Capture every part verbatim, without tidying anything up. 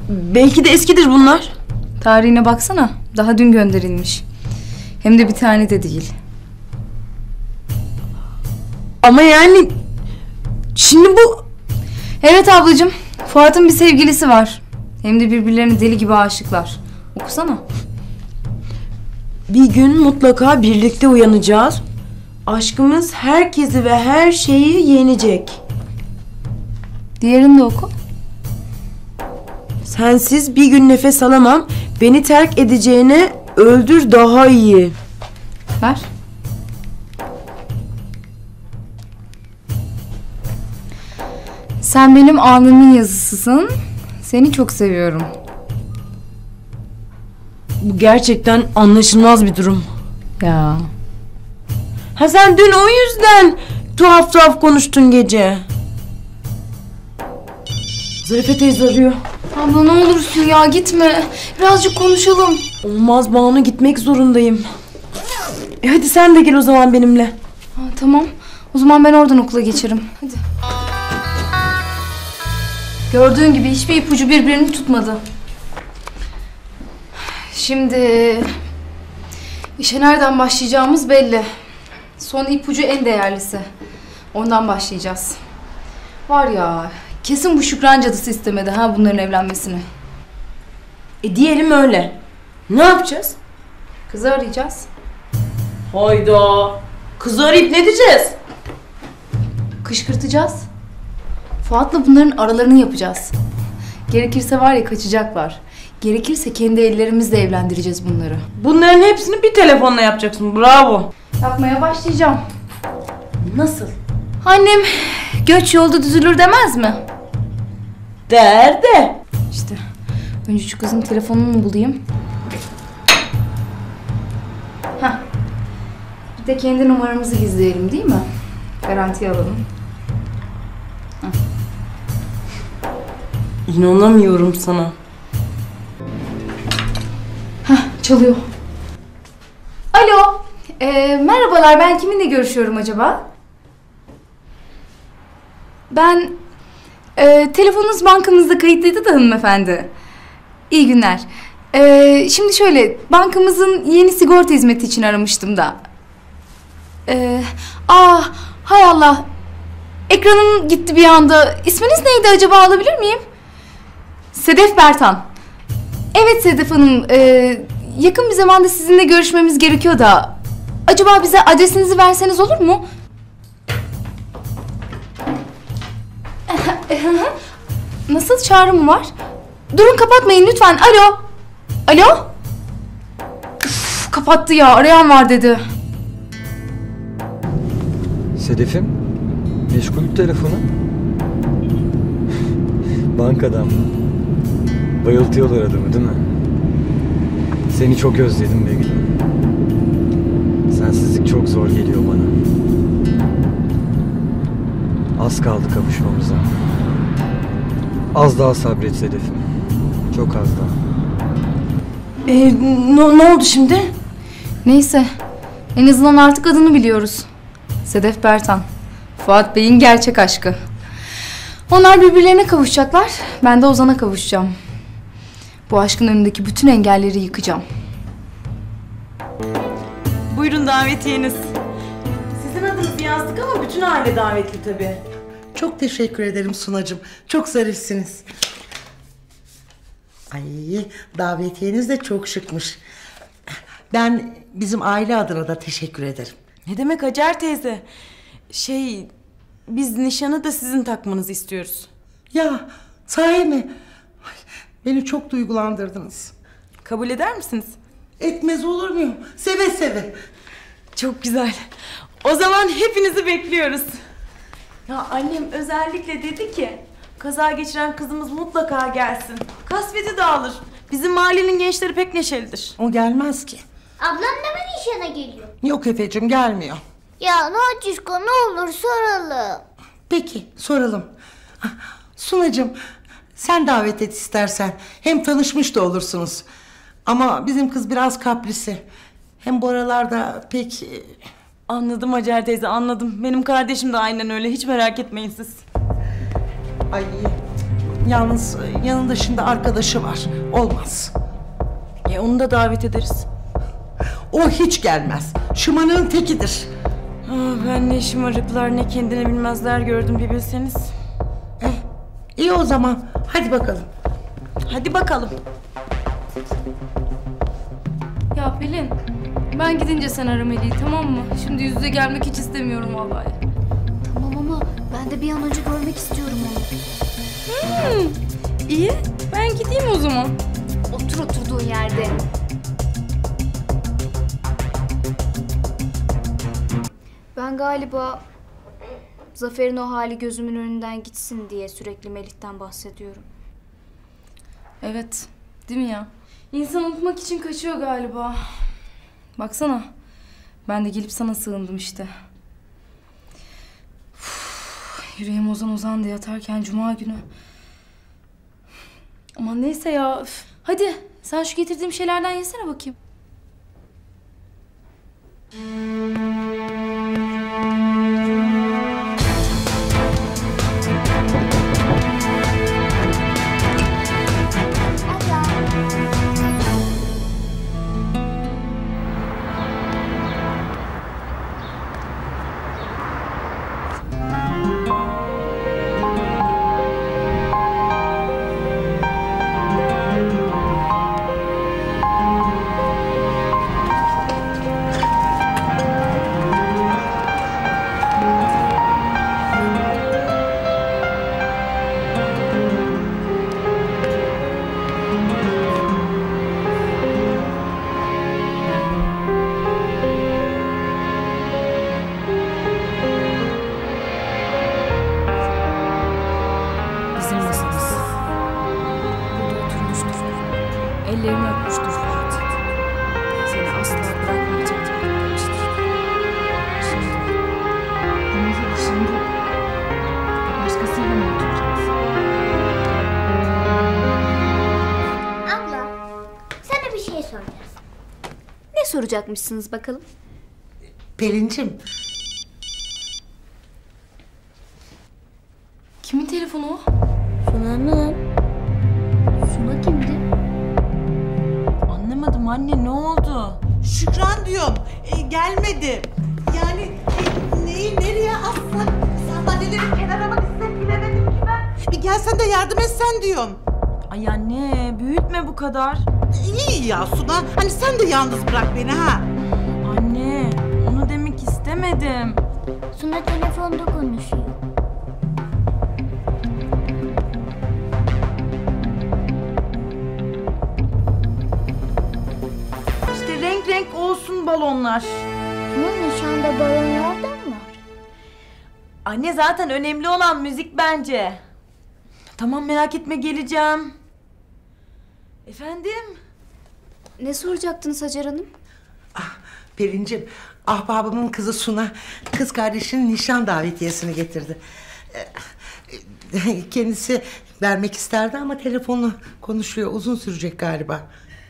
Belki de eskidir bunlar. Tarihine baksana. Daha dün gönderilmiş. Hem de bir tane de değil. Ama yani... Şimdi bu... Evet ablacığım. Fuat'ın bir sevgilisi var. Hem de birbirlerine deli gibi aşıklar. Okusana. Bir gün mutlaka birlikte uyanacağız. Aşkımız herkesi ve her şeyi yenecek. Diğerini de oku. Sensiz bir gün nefes alamam. Beni terk edeceğine öldür daha iyi. Ver. Sen benim alnımın yazısısın. Seni çok seviyorum. Bu gerçekten anlaşılmaz bir durum. Ya. Ha sen dün o yüzden tuhaf tuhaf konuştun gece. Zarife teyze arıyor. Abla ne olursun ya gitme. Birazcık konuşalım. Olmaz Banu, gitmek zorundayım. E hadi sen de gel o zaman benimle. Ha, tamam. O zaman ben oradan okula geçerim. Hadi. Gördüğün gibi hiçbir ipucu birbirini tutmadı. Şimdi işe nereden başlayacağımız belli. Son ipucu en değerlisi. Ondan başlayacağız. Var ya, kesin bu Şükran cadısı istemedi ha bunların evlenmesini. E diyelim öyle. Ne yapacağız? Kızı arayacağız. Hayda. Kızı arayıp ne diyeceğiz? Kışkırtacağız. Fuat'la bunların aralarını yapacağız. Gerekirse var ya kaçacaklar. Gerekirse kendi ellerimizle evlendireceğiz bunları. Bunların hepsini bir telefonla yapacaksın. Bravo. Yapmaya başlayacağım. Nasıl? Annem göç yolda düzülür demez mi? Der de. İşte önce şu kızın telefonunu bulayım. Heh. Bir de kendi numaramızı gizleyelim değil mi? Garantiye alalım. Heh. İnanamıyorum sana. Heh, çalıyor. Alo. Ee, merhabalar, ben kiminle görüşüyorum acaba? Ben... E, telefonunuz bankamızda kayıtlıydı da hanımefendi. İyi günler. E, şimdi şöyle, bankamızın yeni sigorta hizmeti için aramıştım da. E, ah, hay Allah. Ekranım gitti bir anda. İsminiz neydi acaba, alabilir miyim? Sedef Bertan. Evet Sedef Hanım, e, yakın bir zamanda sizinle görüşmemiz gerekiyor da. Acaba bize adresinizi verseniz olur mu? Nasıl, çağrı mı var? Durun, kapatmayın lütfen. Alo. Alo. Uf, kapattı ya, arayan var dedi. Sedef'im, meşgul telefonu. Bankadan mı? Bayıltıyorlar adamı değil mi? Seni çok özledim be gülüm. Sensizlik çok zor geliyor bana. Az kaldı kavuşmamıza. Az daha sabret Sedef'im. Çok az daha. E, ne, ne oldu şimdi? Neyse. En azından artık adını biliyoruz. Sedef Bertan. Fuat Bey'in gerçek aşkı. Onlar birbirlerine kavuşacaklar. Ben de Ozan'a kavuşacağım. Bu aşkın önündeki bütün engelleri yıkacağım. Buyurun davetiyeniz. Sizin adınızı yazdık ama bütün aile davetli tabii. Çok teşekkür ederim Sunacığım. Çok zarifsiniz. Ay, davetiyeniz de çok şıkmış. Ben bizim aile adına da teşekkür ederim. Ne demek Hacer teyze? Şey, biz nişanı da sizin takmanızı istiyoruz. Ya sahi mi? Ay, beni çok duygulandırdınız. Kabul eder misiniz? Etmez olur muyum? Seve seve. Çok güzel. O zaman hepinizi bekliyoruz. Ya annem özellikle dedi ki kaza geçiren kızımız mutlaka gelsin. Kasveti dağılır. Bizim mahallenin gençleri pek neşelidir. O gelmez ki. Ablam da mı nişana geliyor? Yok Efe'cim, gelmiyor. Ya Nacişko, ne olur soralım. Peki soralım. Sunacığım, sen davet et istersen. Hem tanışmış da olursunuz. Ama bizim kız biraz kaprisi. Hem bu aralarda pek... Anladım Hacer teyze, anladım. Benim kardeşim de aynen öyle. Hiç merak etmeyin siz. Ay, Yalnız yanında şimdi arkadaşı var. Olmaz. E onu da davet ederiz. O hiç gelmez. Şımarığın tekidir. Ah, ben ne şımarıklar ne kendini bilmezler gördüm bir bilseniz. Eh, iyi o zaman. Hadi bakalım. Hadi bakalım. Ya Pelin, ben gidince sen ara Melih'i, tamam mı? Şimdi yüz yüze gelmek hiç istemiyorum vallahi. Tamam ama ben de bir an önce görmek istiyorum onu. Hmm, iyi, ben gideyim o zaman. Otur oturduğun yerde. Ben galiba Zafer'in o hali gözümün önünden gitsin diye sürekli Melih'ten bahsediyorum. Evet, değil mi ya? İnsan unutmak için kaçıyor galiba. Baksana, ben de gelip sana sığındım işte. Uf, yüreğim ozan ozan diye yatarken cuma günü. Aman neyse ya. Üf. Hadi sen şu getirdiğim şeylerden yesene bakayım. Ellerimi öpmüştür Fuat. Seni asla bırakmayacak demiştir. Şimdi, bunu yok şimdi. Başkasıyla mı oturacaksın? Abla, sana bir şey soracağız. Ne soracakmışsınız bakalım? Pelin'cim, Kimin telefonu o? Suna'nın. Suna kimdi? Anlamadım anne, ne oldu? Şükran diyorum. E, gelmedi. Yani e, neyi nereye assak? Sandalyeleri kenara mı gitsek bilemedim ki ben. Bir gelsen de yardım etsen diyorum. Ay anne, büyütme bu kadar. İyi ya Suna. Hani sen de yalnız bırak beni ha. Anne, onu demek istemedim. Suna telefonda konuşuyor. İşte renk renk olsun balonlar. Suna'nın nişanda balonlardan mı var? Anne zaten önemli olan müzik bence. Tamam, merak etme, geleceğim. Efendim? Ne soracaktınız Hacer Hanım? ah, Pelin'cim, ahbabımın kızı Suna kız kardeşinin nişan davetiyesini getirdi. Ee, Kendisi vermek isterdi ama telefonla konuşuyor. Uzun sürecek galiba.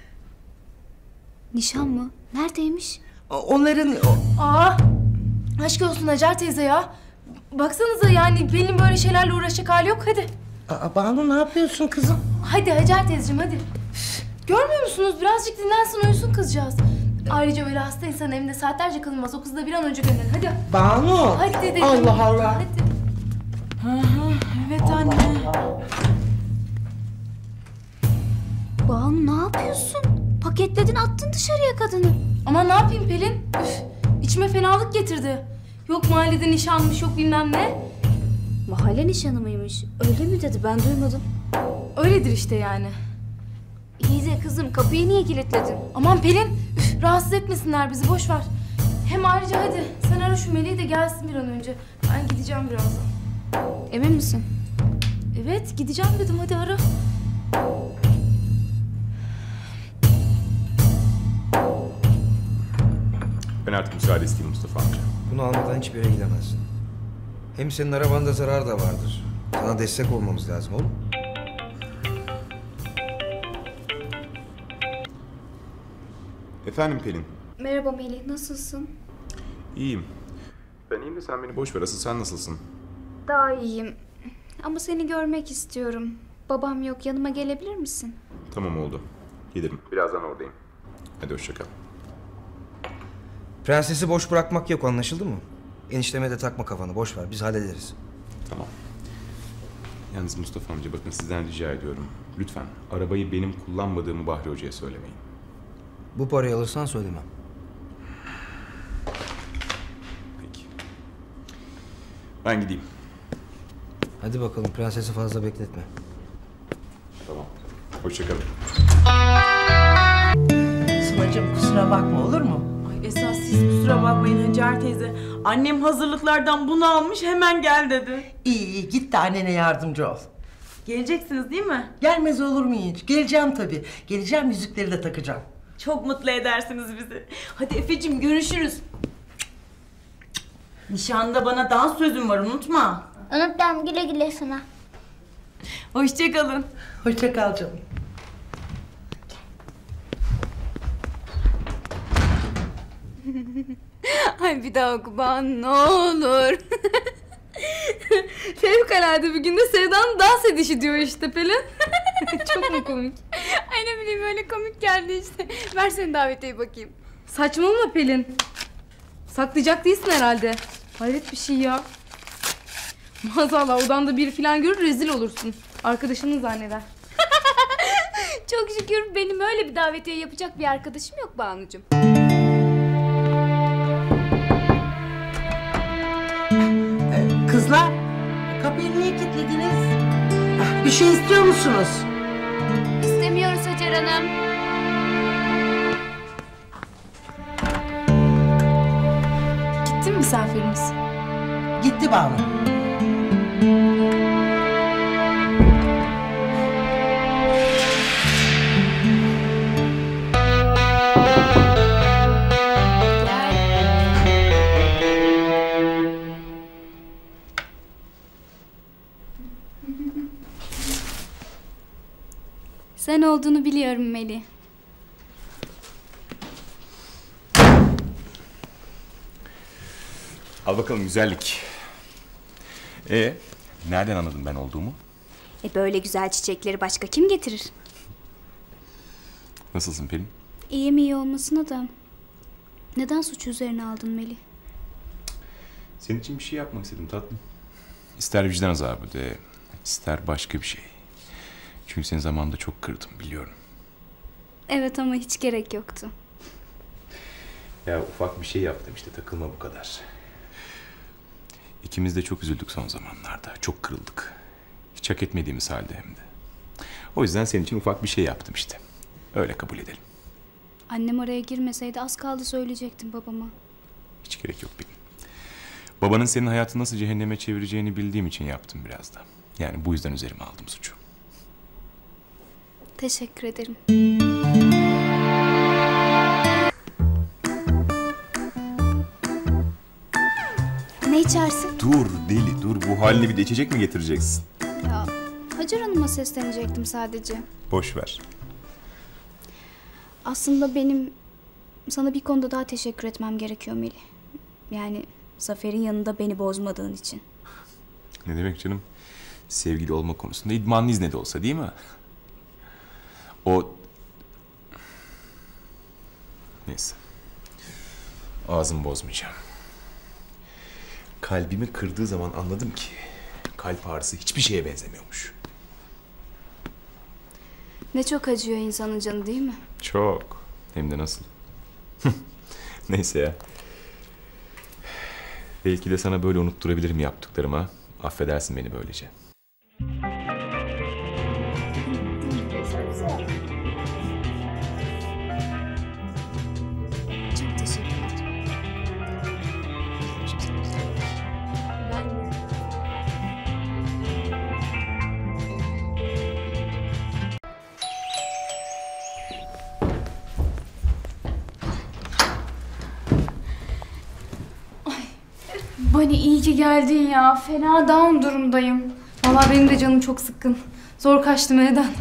Nişan mı? Neredeymiş? Onların o- Aa, aşk olsun Hacer teyze ya. Baksanıza yani Pelin böyle şeylerle uğraşacak hali yok, hadi. Aa, Banu, ne yapıyorsun kızım? Hadi Hacer teyzeciğim hadi. Üf, görmüyor musunuz? Birazcık dinlensin, uyusun kızcağız. Ayrıca öyle hasta insanın evinde saatlerce kalınmaz. O kızı da bir an önce gönderin. Hadi. Banu! Hadi dedim. Allah Allah! Hadi. Hı hı, evet anne. Banu ne yapıyorsun? Paketledin attın dışarıya kadını. Ama ne yapayım Pelin? Üf, içime fenalık getirdi. Yok mahallede nişanmış, yok bilmem ne. Mahalle nişanı mıymış? Öyle mi dedi, ben duymadım. Öyledir işte yani. İyi de kızım, kapıyı niye kilitledin? Aman Pelin, üf, rahatsız etmesinler bizi, boş ver. Hem ayrıca hadi sen ara şu Melih'i de gelsin bir an önce. Ben gideceğim birazdan. Emin misin? Evet, gideceğim dedim, hadi ara. Ben artık müsaade isteyeyim Mustafa amca. Bunu almadan hiçbir yere gidemezsin. Hem senin arabanda zarar da vardır. Sana destek olmamız lazım oğlum. Efendim Pelin. Merhaba Melih, nasılsın? İyiyim. Ben iyiyim de sen beni boş ver. Asıl sen nasılsın? Daha iyiyim. Ama seni görmek istiyorum. babam yok. Yanıma gelebilir misin? Tamam oldu. Gelirim. Birazdan oradayım. Hadi hoşça kal. Prensesi boş bırakmak yok, anlaşıldı mı? Enişteme de takma kafanı, boş ver, biz hallederiz. Tamam. Yalnız Mustafa amca bakın sizden rica ediyorum. Lütfen arabayı benim kullanmadığımı Bahri Hoca'ya söylemeyin. Bu parayı alırsan söylemem. Peki. Ben gideyim. Hadi bakalım, prensesi fazla bekletme. Tamam. Hoşça kalın. Sunacığım kusura bakma, olur mu? Ay esas siz kusura bakmayın Hacer teyze. Annem hazırlıklardan bunu almış hemen gel dedi. İyi iyi, git de annene yardımcı ol. Geleceksiniz değil mi? Gelmez olur mu hiç? Geleceğim tabii. Geleceğim, yüzükleri de takacağım. Çok mutlu edersiniz bizi. Hadi Efe'cim görüşürüz. Nişanda bana dans sözüm var unutma. Unutmam, güle güle sana. Hoşça kalın. Hoşça kal canım. Ay bir daha oku bana ne olur. Fevkalade bir günde Sevda'nın dans edişi diyor işte Pelin. Çok mu komik? Ay ne bileyim öyle komik geldi işte. Versene davetiyeyi bakayım. Saçmalama Pelin. Saklayacak değilsin herhalde. Hayret bir şey ya. Maazallah odanda biri falan görür rezil olursun. Arkadaşını zanneder. Çok şükür benim öyle bir davetiye yapacak bir arkadaşım yok Banucuğum. Ee, kızlar, kapıyı niye kilitlediniz? Ah, bir şey istiyor musunuz? İstemiyoruz Hacer Hanım. Gitti mi misafirimiz? Gitti Banu. Sen olduğunu biliyorum Melih. Al bakalım güzellik. Ee, nereden anladın ben olduğumu? E böyle güzel çiçekleri başka kim getirir? Nasılsın Pelin? İyi mi iyi olmasına da. Neden suç üzerine aldın Melih? Senin için bir şey yapmak istedim tatlım. İster vicdan azabı de, ister başka bir şey. Çünkü seni zamanında çok kırdım biliyorum. Evet ama hiç gerek yoktu. Ya ufak bir şey yaptım işte, takılma bu kadar. İkimiz de çok üzüldük son zamanlarda. Çok kırıldık. Hiç hak etmediğimiz halde hem de. O yüzden senin için ufak bir şey yaptım işte. Öyle kabul edelim. Annem araya girmeseydi az kaldı söyleyecektim babama. Hiç gerek yok benim. Babanın senin hayatını nasıl cehenneme çevireceğini bildiğim için yaptım biraz da. Yani bu yüzden üzerime aldım suçu. Teşekkür ederim. Ne içersin? Dur deli dur, bu haline bir de içecek mi getireceksin? Ya Hacer Hanım'a seslenecektim sadece. Boş ver. Aslında benim sana bir konuda daha teşekkür etmem gerekiyor Melih. Yani Zafer'in yanında beni bozmadığın için. Ne demek canım? Sevgili olma konusunda idmanlıyız ne de olsa değil mi? O... Neyse. Ağzımı bozmayacağım. Kalbimi kırdığı zaman anladım ki kalp ağrısı hiçbir şeye benzemiyormuş. Ne çok acıyor insanın canı değil mi? Çok. Hem de nasıl? Neyse ya. Belki de sana böyle unutturabilirim yaptıklarıma. Affedersin beni böylece. Çok teşekkürler. Ben de. Bani iyi ki geldin ya. Fena down durumdayım. Vallahi benim de canım çok sıkkın. Zor kaçtım evden.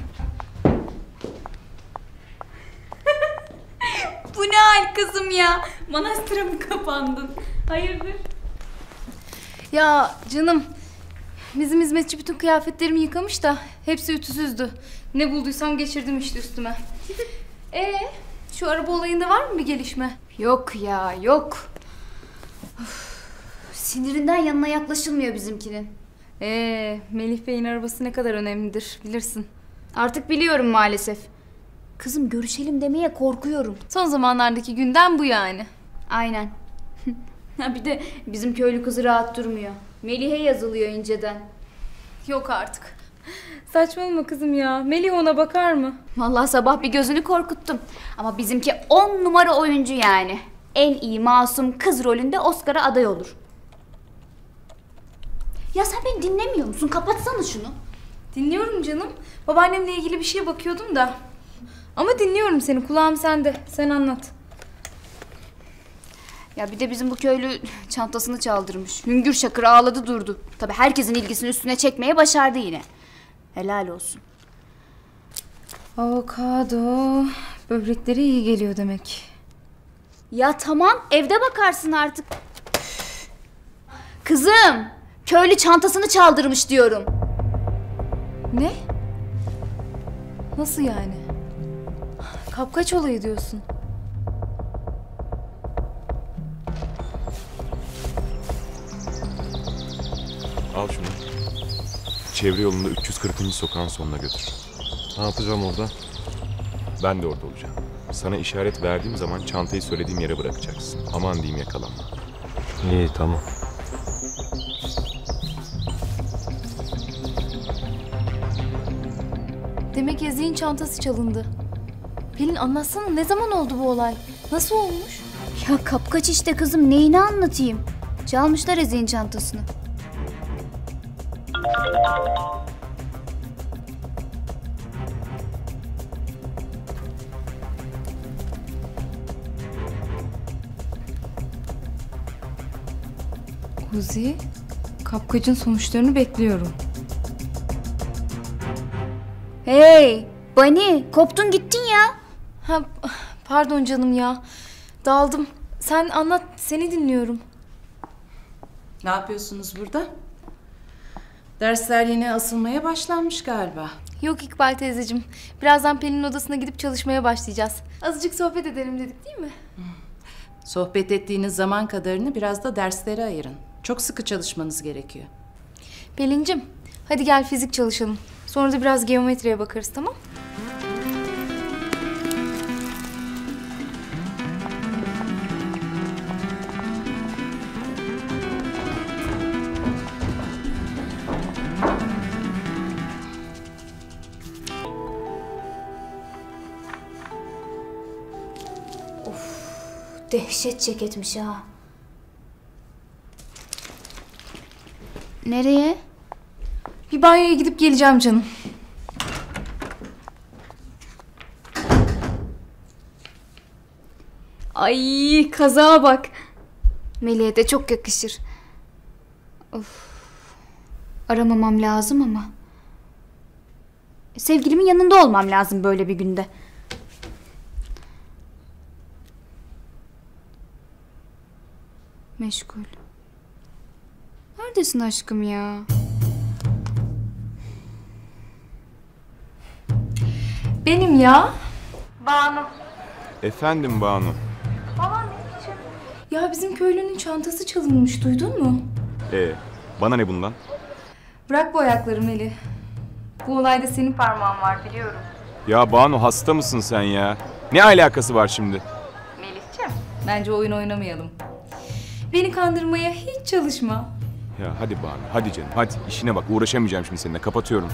Bu ne hal kızım ya? Manastıra mı kapandın? Hayırdır? Ya canım Bizim hizmetçi bütün kıyafetlerimi yıkamış da hepsi ütüsüzdü. Ne bulduysam geçirdim işte üstüme. Ee, şu araba olayında var mı bir gelişme? Yok ya yok. Of, sinirinden yanına yaklaşılmıyor bizimkinin. Ee, Melih Bey'in arabası ne kadar önemlidir bilirsin. Artık biliyorum maalesef. Kızım görüşelim demeye korkuyorum. Son zamanlardaki gündem bu yani. Aynen. Ha bir de bizim köylü kızı rahat durmuyor. Melih'e yazılıyor inceden. Yok artık. Saçmalama kızım ya. Melih ona bakar mı? Vallahi sabah bir gözünü korkuttum. Ama bizimki on numara oyuncu yani. En iyi masum kız rolünde Oscar'a aday olur. Ya sen beni dinlemiyor musun? Kapatsana şunu. Dinliyorum canım. Babaannemle ilgili bir şeye bakıyordum da. Ama dinliyorum seni. Kulağım sende. Sen anlat. Ya bir de bizim bu köylü çantasını çaldırmış. Hüngür şakır ağladı durdu. Tabii herkesin ilgisini üstüne çekmeye başardı yine. Helal olsun. Avokado. Böbrekleri iyi geliyor demek. Ya tamam evde bakarsın artık. Kızım köylü çantasını çaldırmış diyorum. Ne? Nasıl yani? Kapkaç olayı diyorsun. Al şunu. Çevre yolunda üç yüz kırkıncı sokağın sonuna götür. Ne yapacağım orada? Ben de orada olacağım. Sana işaret verdiğim zaman çantayı söylediğim yere bırakacaksın. Aman diyeyim yakalanma. İyi tamam. Demek Ezgi'nin çantası çalındı. Pelin anlatsana, ne zaman oldu bu olay? Nasıl olmuş? Ya kapkaç işte kızım, neyini anlatayım? Çalmışlar Ezgi'nin çantasını. Kuzi, kapkacın sonuçlarını bekliyorum. Hey, Bani, koptun gittin ya. Ha, pardon canım ya. Daldım. Sen anlat, seni dinliyorum. Ne yapıyorsunuz burada? Dersler yine asılmaya başlanmış galiba. Yok İkbal teyzeciğim. Birazdan Pelin'in odasına gidip çalışmaya başlayacağız. Azıcık sohbet edelim dedik değil mi? Sohbet ettiğiniz zaman kadarını biraz da derslere ayırın. Çok sıkı çalışmanız gerekiyor. Pelin'cim, hadi gel fizik çalışalım. Sonra da biraz geometriye bakarız, tamam? Dehşet ceketmiş ha. Nereye? Bir banyoya gidip geleceğim canım. Ay kazağa bak. Melih'e de çok yakışır. Of. Aramamam lazım ama. Sevgilimin yanında olmam lazım böyle bir günde. Meşgul. Neredesin aşkım ya? Benim ya. Efendim Banu. Ya bizim köylünün çantası çalınmış, duydun mu? Ee, bana ne bundan? Bırak bu ayakları Melih. Bu olayda senin parmağın var biliyorum. Ya Banu hasta mısın sen ya? Ne alakası var şimdi? Melihciğim, bence oyun oynamayalım. Beni kandırmaya hiç çalışma. Ya hadi Banu, hadi canım, hadi. İşine bak, uğraşamayacağım şimdi seninle. Kapatıyorum.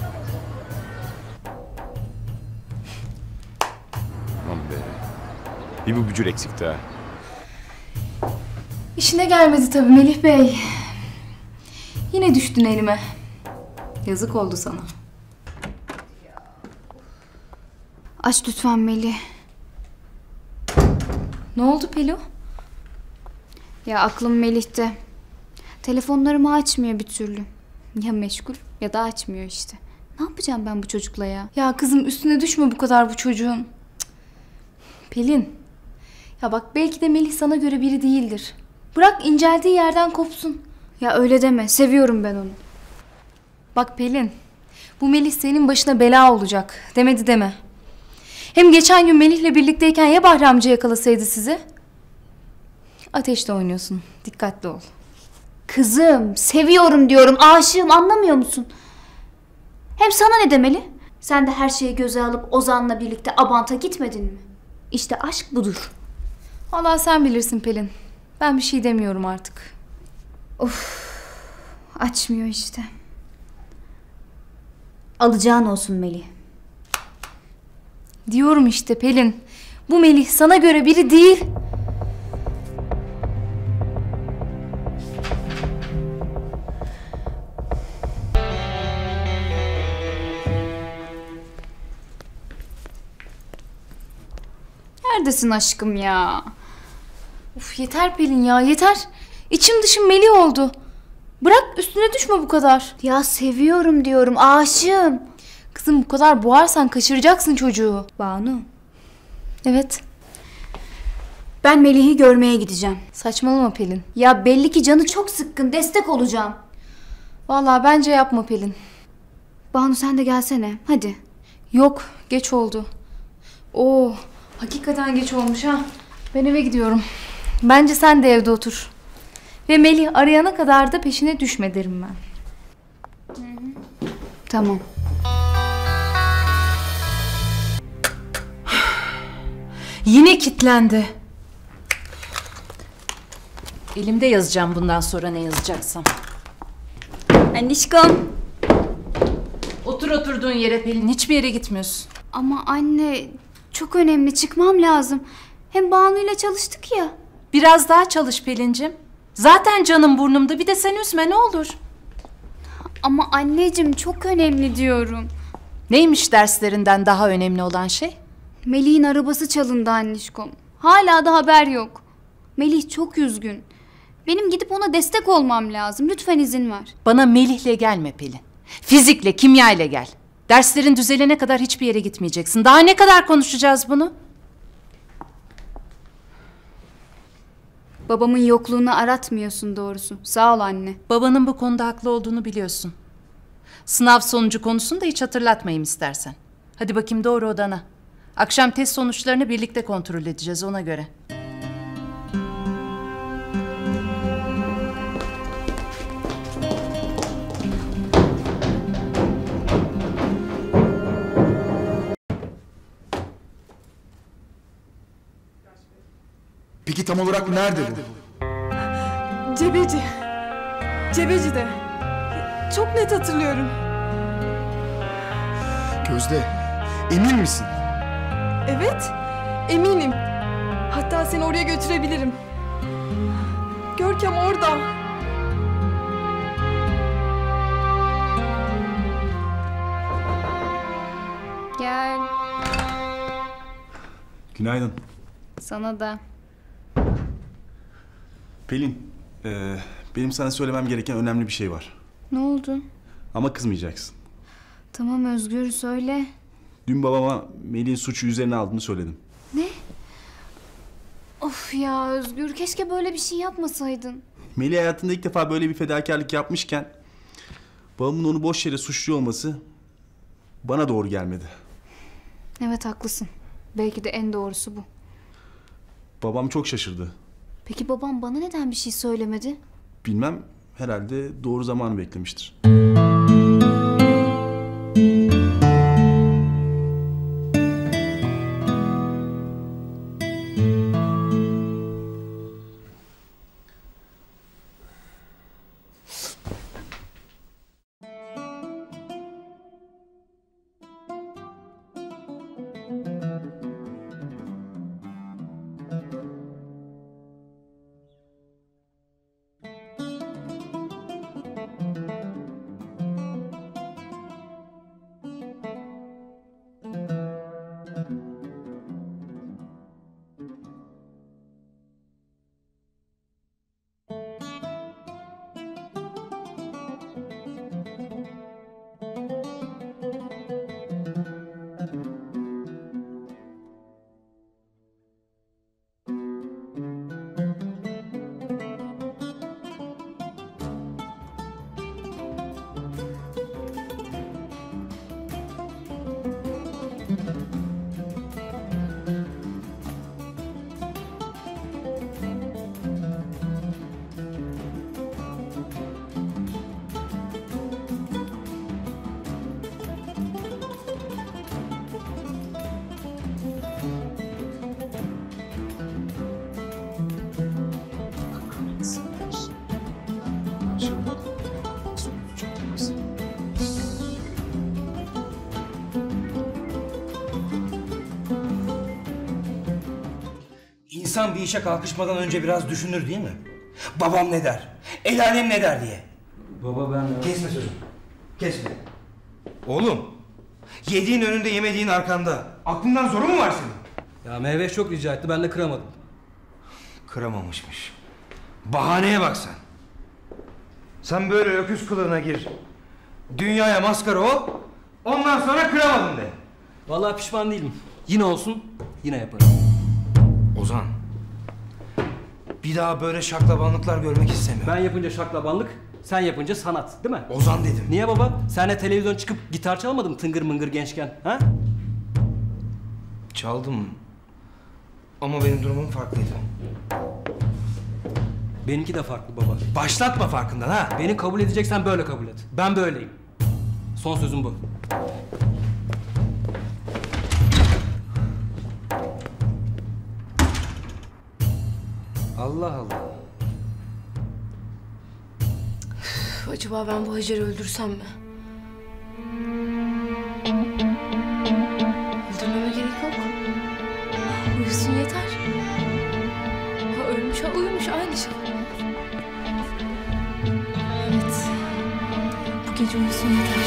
Aman be. Bir bu bücür eksikti ha. İşine gelmedi tabii Melih Bey. Yine düştün elime. Yazık oldu sana. Aç lütfen Melih. Ne oldu Pelo? Ya aklım Melih'te. Telefonlarımı açmıyor bir türlü. Ya meşgul ya da açmıyor işte. Ne yapacağım ben bu çocukla ya? Ya kızım üstüne düşme bu kadar bu çocuğun. Cık. Pelin. Ya bak belki de Melih sana göre biri değildir. Bırak inceldiği yerden kopsun. Ya öyle deme. Seviyorum ben onu. Bak Pelin, bu Melih senin başına bela olacak. Demedi deme. Hem geçen gün Melih'le birlikteyken ya Bahri amca yakalasaydı sizi? Ateşle oynuyorsun. Dikkatli ol. Kızım, seviyorum diyorum, aşığım, anlamıyor musun? Hem sana ne demeli? Sen de her şeyi göze alıp Ozan'la birlikte Abant'a gitmedin mi? İşte aşk budur. Vallahi sen bilirsin Pelin. Ben bir şey demiyorum artık. Of, açmıyor işte. Alacağın olsun Melih. Diyorum işte Pelin. Bu Melih sana göre biri değil. Neredesin aşkım ya? Uf yeter Pelin ya yeter. İçim dışım Melih oldu. Bırak üstüne düşme bu kadar. Ya seviyorum diyorum, aşığım. Kızım bu kadar boğarsan kaçıracaksın çocuğu. Banu, Evet. ben Melih'i görmeye gideceğim. Saçmalama Pelin. Ya belli ki canı çok sıkkın, destek olacağım. Vallahi bence yapma Pelin. Banu sen de gelsene, hadi. Yok geç oldu. Oo hakikaten geç olmuş ha. Ben eve gidiyorum. Bence sen de evde otur. Ve Melih arayana kadar da peşine düşme derim ben. Tamam. Yine kilitlendi. Elimde yazacağım bundan sonra ne yazacaksam. Anişkom. Otur oturduğun yere Pelin. Hiçbir yere gitmiyorsun. Ama anne, çok önemli, çıkmam lazım. Hem Banu'yla çalıştık ya. Biraz daha çalış Pelin'cim. Zaten canım burnumda. Bir de sen üzme ne olur. Ama anneciğim çok önemli diyorum. Neymiş derslerinden daha önemli olan şey? Melih'in arabası çalındı Anişkom. Hala da haber yok. Melih çok üzgün. Benim gidip ona destek olmam lazım. Lütfen izin ver. Bana Melih'le gelme Pelin. Fizikle, kimyayla gel. Derslerin düzelene kadar hiçbir yere gitmeyeceksin. Daha ne kadar konuşacağız bunu? Babamın yokluğunu aratmıyorsun doğrusu. Sağ ol anne. Babanın bu konuda haklı olduğunu biliyorsun. Sınav sonucu konusunu da hiç hatırlatmayayım istersen. Hadi bakayım doğru odana. Akşam test sonuçlarını birlikte kontrol edeceğiz ona göre. Peki tam olarak nerede bu? Cebeci. Cebeci'de. Çok net hatırlıyorum. Gözde, emin misin? Evet, eminim. Hatta seni oraya götürebilirim. Görkem orada. Gel. Günaydın. Sana da. Pelin, e, benim sana söylemem gereken önemli bir şey var. Ne oldu? Ama kızmayacaksın. Tamam Özgür, söyle. Dün babama Melih'in suçu üzerine aldığını söyledim. Ne? Of ya Özgür, keşke böyle bir şey yapmasaydın. Melih hayatında ilk defa böyle bir fedakarlık yapmışken babamın onu boş yere suçluyor olması bana doğru gelmedi. Evet haklısın. Belki de en doğrusu bu. Babam çok şaşırdı. Peki babam bana neden bir şey söylemedi? Bilmem, herhalde doğru zamanı beklemiştir. İnsan bir işe kalkışmadan önce biraz düşünür değil mi? Babam ne der? El alem ne der diye. Baba ben... Kesme sözümü. Kesme. Oğlum. Yediğin önünde yemediğin arkanda. Aklından zoru mu var senin? Ya Mehveş çok rica etti ben de kıramadım. Kıramamışmış. Bahaneye bak sen. Sen böyle öküz kılığına gir. Dünyaya maskara ol. Ondan sonra kıramadım de. Vallahi pişman değilim. Yine olsun yine yaparım. Ozan. Bir daha böyle şaklabanlıklar görmek istemiyorum. Ben yapınca şaklabanlık, sen yapınca sanat değil mi? Ozan dedim. Niye baba? Sen de televizyon çıkıp gitar çalmadın mı tıngır mıngır gençken? Ha? Çaldım. Ama benim durumum farklıydı. Benimki de farklı baba. Başlatma farkından ha. Beni kabul edeceksen böyle kabul et. Ben böyleyim. Son sözüm bu. Allah Allah. Üf, acaba ben bu Hacer'i öldürsem mi? Öldürmeme gerek yok. Uyusun yeter. Ha ölmüş ha uyumuş aynı şey. Evet. Bu gece uyusun yeter.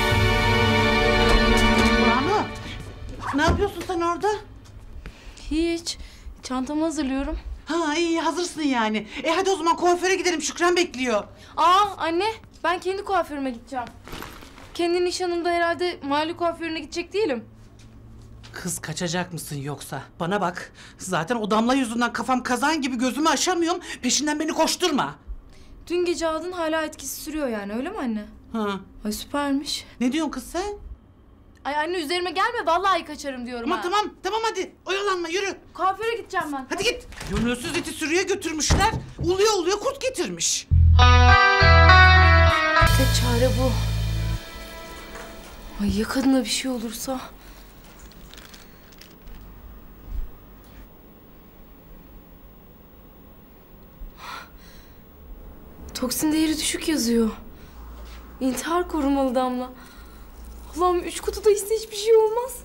Banu, ne yapıyorsun sen orada? Hiç. Çantamı hazırlıyorum. Ha iyi hazırsın yani. E hadi o zaman kuaföre gidelim, Şükran bekliyor. Aa anne, ben kendi kuaförüme gideceğim. Kendi nişanımda herhalde mahalle kuaförüne gidecek değilim. Kız kaçacak mısın yoksa? Bana bak, zaten o damla yüzünden kafam kazan gibi gözümü aşamıyorum. Peşinden beni koşturma. Dün gece aldın hala etkisi sürüyor yani öyle mi anne? Ha. Ay süpermiş. Ne diyorsun kız sen? Ay anne üzerime gelme vallahi kaçarım diyorum Tamam ha. tamam tamam hadi oyalanma yürü. Kuaföre gideceğim ben. Hadi git. Gönülsüz iti sürüye götürmüşler. Uluyor uluyor kurt getirmiş. Tek çare bu. Ay ya kadına bir şey olursa? Toksin değeri düşük yazıyor. İntihar korumalı Damla. Allah'ım üç kutuda ise hiçbir şey olmaz.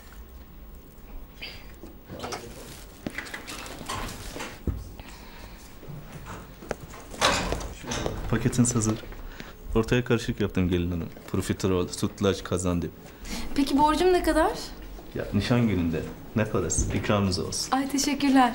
Paketiniz hazır. Ortaya karışık yaptım gelin hanım. Profiterol, sütlaç, kazandibi. Peki borcum ne kadar? Ya nişan gününde ne parası? İkramınız olsun. Ay teşekkürler.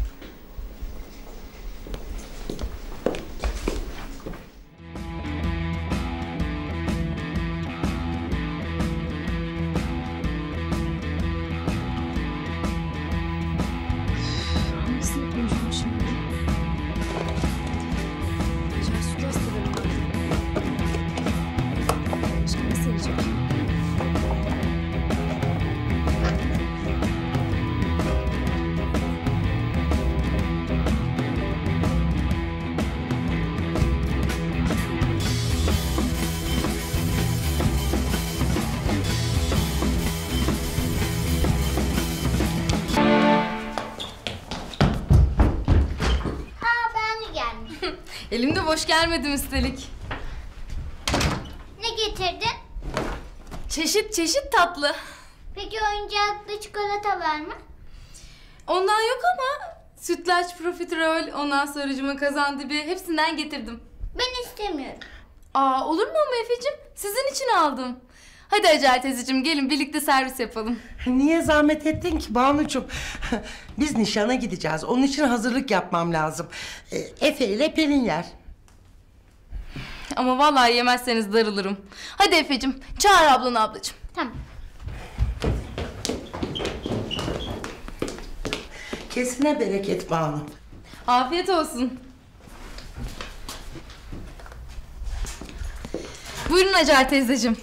Elimde boş gelmedim üstelik. Ne getirdin? Çeşit çeşit tatlı. Peki oyuncaklı çikolata var mı? Ondan yok ama sütlaç, profiterol, ondan sonracıma kazandibi hepsinden getirdim. Ben istemiyorum. Aa olur mu ama Efe'cim? Sizin için aldım. Hadi Hacer teyzeciğim gelin birlikte servis yapalım. Niye zahmet ettin ki Banucuğum? Biz nişana gideceğiz. Onun için hazırlık yapmam lazım. Ee, Efe ile Pelin yer. Ama vallahi yemezseniz darılırım. Hadi Efe'cim çağır ablanı ablacığım. Tamam. Kesine bereket Banu. Afiyet olsun. Buyurun Hacer teyzeciğim.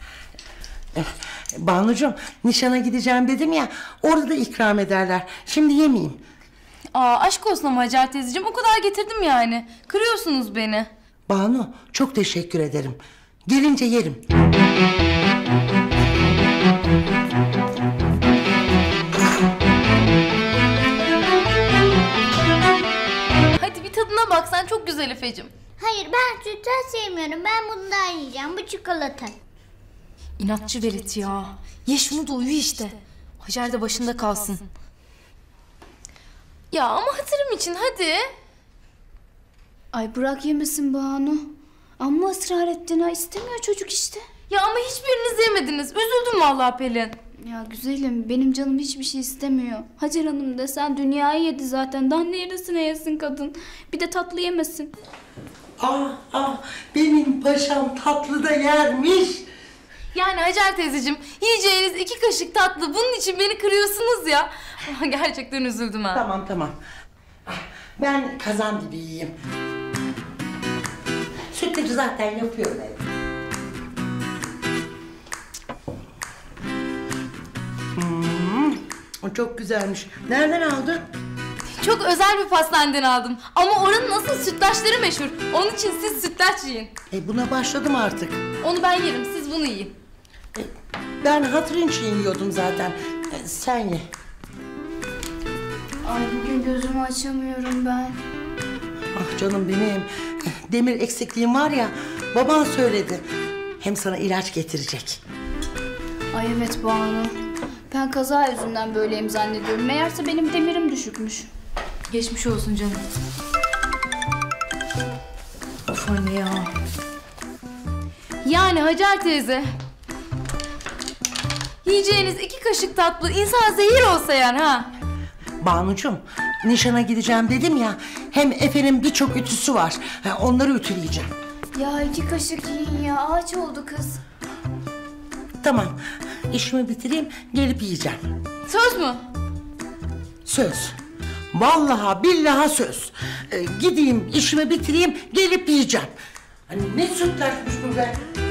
Banucuğum nişana gideceğim dedim ya, orada da ikram ederler. Şimdi yemeyeyim. Aa aşk olsun ama Hacer teyzeciğim, o kadar getirdim yani. Kırıyorsunuz beni. Banu çok teşekkür ederim. Gelince yerim. Hadi bir tadına bak, sen çok güzel Efe'cim. Hayır ben sütlaç sevmiyorum. Ben bundan yiyeceğim. Bu çikolata. İnatçı velet ya. Ye şunu da uyu işte. Hacer de başında kalsın. Ya ama hatırım için hadi. Ay bırak yemesin Banu. Amma ısrar ettin ha, istemiyor çocuk işte. Ya ama hiçbiriniz yemediniz. Üzüldüm vallahi Pelin. Ya güzelim, benim canım hiçbir şey istemiyor. Hacer Hanım desen dünyayı yedi zaten. Daha neresine yesin kadın? Bir de tatlı yemesin. Ah ah, benim paşam tatlı da yermiş. Yani Hacer teyzeciğim, yiyeceğiniz iki kaşık tatlı, bunun için beni kırıyorsunuz ya. Gerçekten üzüldüm ha. Tamam tamam. Ben kazan gibi yiyeyim. Sütlacı zaten yapıyor evde. Hmm, o çok güzelmiş. Nereden aldın? Çok özel bir pastaneden aldım. Ama oranın nasıl sütlaçları meşhur. Onun için siz sütlaç yiyin. E buna başladım artık. Onu ben yerim, siz bunu yiyin. E, ben hatırın için yiyordum zaten. E, sen ye. Ay bugün gözümü açamıyorum ben. Ah canım benim. Demir eksikliğim var ya, baban söyledi. Hem sana ilaç getirecek. Ay evet Banu. Ben kaza yüzünden böyleyim zannediyorum. Meğerse benim demirim düşükmüş. Geçmiş olsun canım. Of anne ya. Yani Hacer teyze. Yiyeceğiniz iki kaşık tatlı insan zehir olsa yani ha. Banucuğum, nişana gideceğim dedim ya. Hem Efe'nin birçok ütüsü var. Ha, onları ütüleyeceğim. Ya iki kaşık yiyin ya. Ağaç oldu kız. Tamam, işimi bitireyim, gelip yiyeceğim. Söz mü? Söz. Vallahi billahi söz. Ee, gideyim, işimi bitireyim, gelip yiyeceğim. Hani ne sütlaçmış bu be.